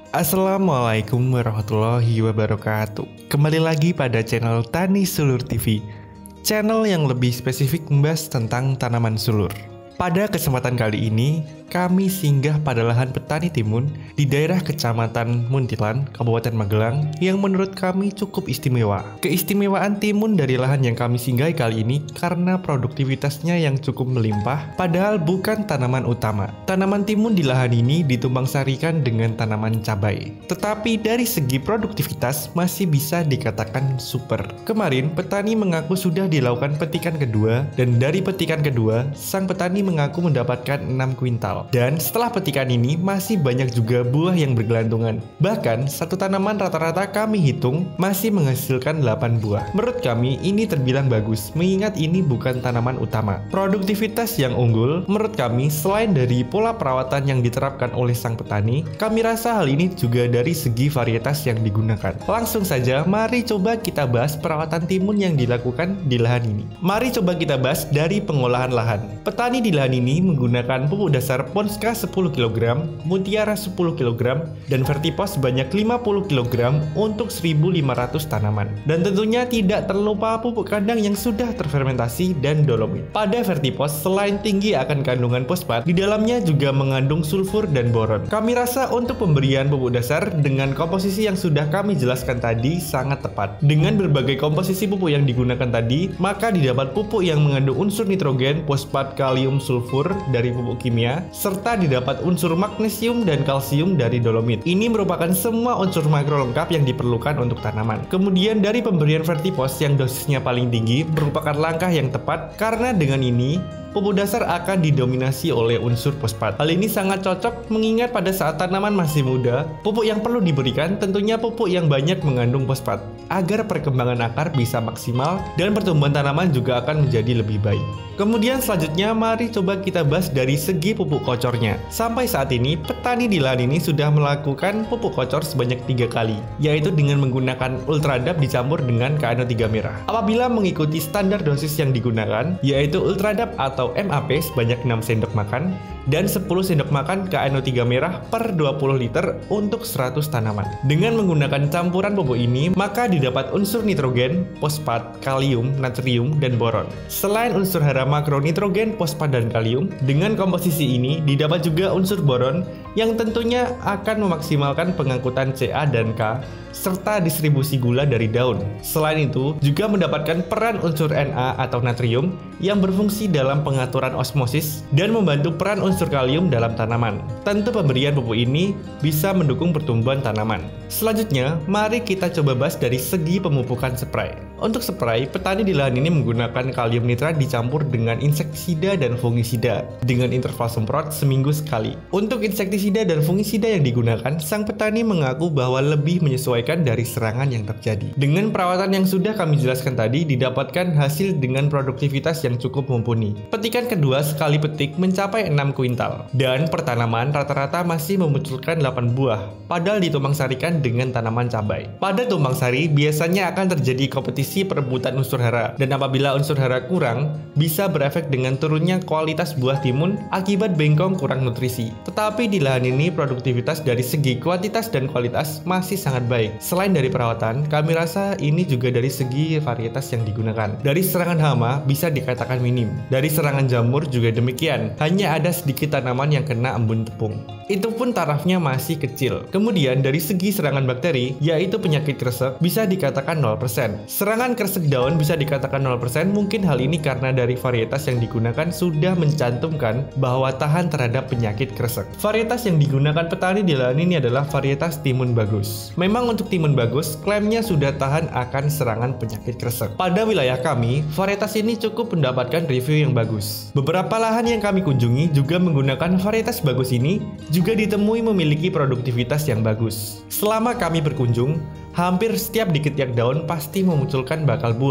Assalamualaikum warahmatullahi wabarakatuh. Kembali lagi pada channel Tani Sulur TV, channel yang lebih spesifik membahas tentang tanaman sulur. Pada kesempatan kali ini, kami singgah pada lahan petani timun di daerah Kecamatan Muntilan, Kabupaten Magelang, yang menurut kami cukup istimewa. Keistimewaan timun dari lahan yang kami singgahi kali ini karena produktivitasnya yang cukup melimpah, padahal bukan tanaman utama. Tanaman timun di lahan ini ditumbang-sarikan dengan tanaman cabai. Tetapi dari segi produktivitas masih bisa dikatakan super. Kemarin, petani mengaku sudah dilakukan petikan kedua, dan dari petikan kedua, sang petani mengaku mendapatkan 6 kuintal. Dan setelah petikan ini masih banyak juga buah yang bergelantungan. Bahkan satu tanaman rata-rata kami hitung masih menghasilkan 8 buah. Menurut kami ini terbilang bagus mengingat ini bukan tanaman utama. Produktivitas yang unggul menurut kami selain dari pola perawatan yang diterapkan oleh sang petani, kami rasa hal ini juga dari segi varietas yang digunakan. Langsung saja mari coba kita bahas perawatan timun yang dilakukan di lahan ini. Mari coba kita bahas dari pengolahan lahan. Petani di lahan ini menggunakan pupuk dasar Ponska 10 kg, Mutiara 10 kg, dan Vertipos sebanyak 50 kg untuk 1.500 tanaman. Dan tentunya tidak terlupa pupuk kandang yang sudah terfermentasi dan dolomit. Pada Vertipos, selain tinggi akan kandungan fosfat, di dalamnya juga mengandung sulfur dan boron. Kami rasa untuk pemberian pupuk dasar dengan komposisi yang sudah kami jelaskan tadi sangat tepat. Dengan berbagai komposisi pupuk yang digunakan tadi, maka didapat pupuk yang mengandung unsur nitrogen, fosfat, kalium, sulfur dari pupuk kimia, serta didapat unsur magnesium dan kalsium dari dolomit. Ini merupakan semua unsur makro lengkap yang diperlukan untuk tanaman. Kemudian dari pemberian Vertipos yang dosisnya paling tinggi merupakan langkah yang tepat karena dengan ini pupuk dasar akan didominasi oleh unsur fosfat. Hal ini sangat cocok mengingat pada saat tanaman masih muda, pupuk yang perlu diberikan tentunya pupuk yang banyak mengandung fosfat agar perkembangan akar bisa maksimal dan pertumbuhan tanaman juga akan menjadi lebih baik. Kemudian selanjutnya mari coba kita bahas dari segi pupuk kocornya. Sampai saat ini petani di lahan ini sudah melakukan pupuk kocor sebanyak 3 kali, yaitu dengan menggunakan Ultradap dicampur dengan KNO3 merah. Apabila mengikuti standar dosis yang digunakan, yaitu Ultradap atau MAP sebanyak 6 sendok makan dan 10 sendok makan KNO3 merah per 20 liter untuk 100 tanaman. Dengan menggunakan campuran pupuk ini, maka didapat unsur nitrogen, fosfat, kalium, natrium, dan boron. Selain unsur hara makro nitrogen, fosfat, dan kalium, dengan komposisi ini didapat juga unsur boron yang tentunya akan memaksimalkan pengangkutan Ca dan K serta distribusi gula dari daun. Selain itu, juga mendapatkan peran unsur Na atau natrium yang berfungsi dalam pengaturan osmosis dan membantu peran unsur kalium dalam tanaman. Tentu pemberian pupuk ini bisa mendukung pertumbuhan tanaman. Selanjutnya, mari kita coba bahas dari segi pemupukan spray. Untuk spray, petani di lahan ini menggunakan kalium nitrat dicampur dengan insektisida dan fungisida dengan interval semprot seminggu sekali. Untuk insektisida dan fungisida yang digunakan, sang petani mengaku bahwa lebih menyesuaikan dari serangan yang terjadi. Dengan perawatan yang sudah kami jelaskan tadi, didapatkan hasil dengan produktivitas yang cukup mumpuni. Petikan kedua sekali petik mencapai 6 kuintal, dan pertanaman rata-rata masih memunculkan 8 buah, padahal ditumbang-sarikan dengan tanaman cabai. Pada tumbang sari, biasanya akan terjadi kompetisi perebutan unsur hara, dan apabila unsur hara kurang, bisa berefek dengan turunnya kualitas buah timun akibat bengkong kurang nutrisi. Tetapi di lahan ini produktivitas dari segi kuantitas dan kualitas masih sangat baik. Selain dari perawatan, kami rasa ini juga dari segi varietas yang digunakan. Dari serangan hama bisa dikatakan minim. Dari serangan jamur juga demikian. Hanya ada sedikit tanaman yang kena embun tepung. Itu pun tarafnya masih kecil. Kemudian dari segi serangan bakteri, yaitu penyakit kresek, bisa dikatakan 0%. Serangan kresek daun bisa dikatakan 0%, mungkin hal ini karena dari varietas yang digunakan sudah mencantumkan bahwa tahan terhadap penyakit kresek. Varietas yang digunakan petani di lahan ini adalah varietas timun bagus. Memang untuk timun bagus, klaimnya sudah tahan akan serangan penyakit kresek. Pada wilayah kami, varietas ini cukup mendapatkan review yang bagus. Beberapa lahan yang kami kunjungi juga menggunakan varietas bagus ini, juga ditemui memiliki produktivitas yang bagus. Selama kami berkunjung, hampir setiap di ketiak daun pasti memunculkan bakal buah.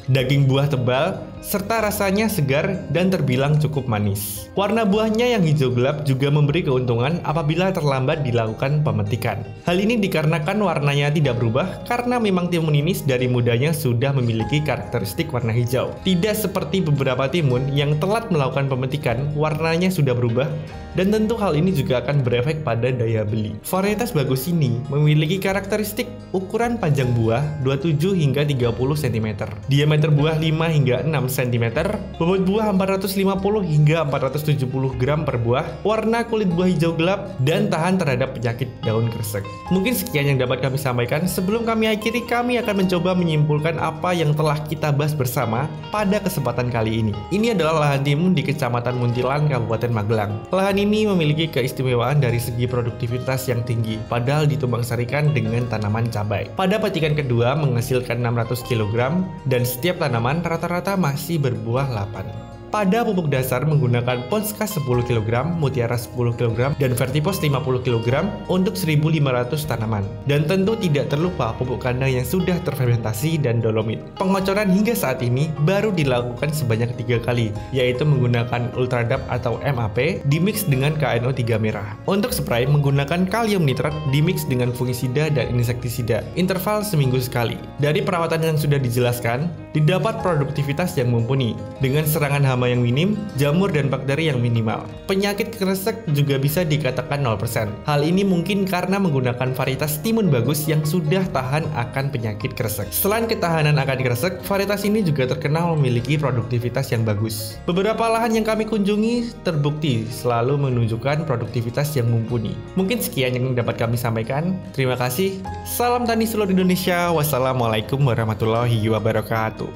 Daging buah tebal, serta rasanya segar dan terbilang cukup manis. Warna buahnya yang hijau gelap juga memberi keuntungan apabila terlambat dilakukan pemetikan. Hal ini dikarenakan warnanya tidak berubah karena memang timun ini dari mudanya sudah memiliki karakteristik warna hijau. Tidak seperti beberapa timun yang telat melakukan pemetikan, warnanya sudah berubah, dan tentu hal ini juga akan berefek pada daya beli. Varietas bagus ini memiliki karakteristik ukuran panjang buah 27 hingga 30 cm, diameter buah 5 hingga 6 cm, bobot buah 450 hingga 470 gram per buah, warna kulit buah hijau gelap, dan tahan terhadap penyakit daun kresek. Mungkin sekian yang dapat kami sampaikan. Sebelum kami akhiri, kami akan mencoba menyimpulkan apa yang telah kita bahas bersama pada kesempatan kali ini. Ini adalah lahan timun di Kecamatan Muntilan, Kabupaten Magelang. Lahan ini memiliki keistimewaan dari segi produktivitas yang tinggi, padahal ditumbang-sarikan dengan tanaman cabai. Pada petikan kedua menghasilkan 600 kg, dan setiap tanaman rata-rata masih berbuah 8. Pada pupuk dasar menggunakan Ponska 10 kg, Mutiara 10 kg, dan Vertipos 50 kg untuk 1.500 tanaman. Dan tentu tidak terlupa pupuk kandang yang sudah terfermentasi dan dolomit. Pengocoran hingga saat ini baru dilakukan sebanyak 3 kali, yaitu menggunakan Ultradap atau MAP dimix dengan KNO3 merah. Untuk spray menggunakan kalium nitrat dimix dengan fungisida dan insektisida, interval seminggu sekali. Dari perawatan yang sudah dijelaskan, didapat produktivitas yang mumpuni dengan serangan hama yang minim, jamur dan bakteri yang minimal. Penyakit kresek juga bisa dikatakan 0%. Hal ini mungkin karena menggunakan varietas timun bagus yang sudah tahan akan penyakit kresek. Selain ketahanan akan kresek, varietas ini juga terkenal memiliki produktivitas yang bagus. Beberapa lahan yang kami kunjungi terbukti selalu menunjukkan produktivitas yang mumpuni. Mungkin sekian yang dapat kami sampaikan. Terima kasih. Salam tani seluruh Indonesia. Wassalamualaikum warahmatullahi wabarakatuh.